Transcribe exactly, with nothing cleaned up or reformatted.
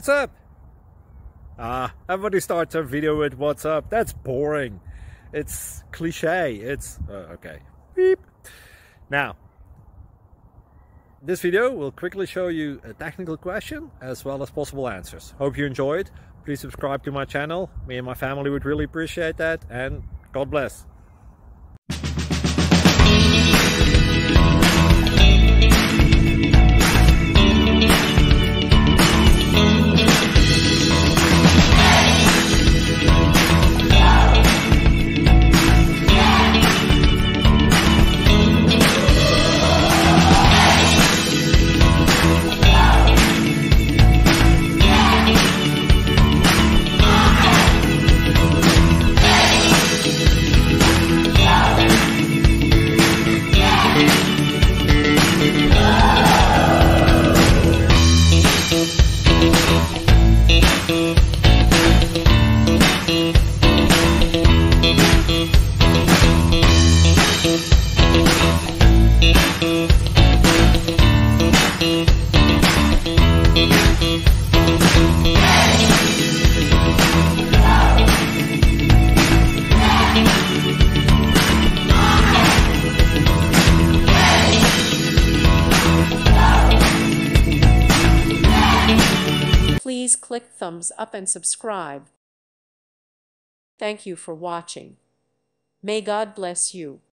What's up? Ah, everybody starts their video with what's up. That's boring. It's cliche. It's uh, okay. Beep. Now, this video will quickly show you a technical question as well as possible answers. Hope you enjoyed. Please subscribe to my channel. Me and my family would really appreciate that, and God bless. Please click thumbs up and subscribe. Thank you for watching. May God bless you.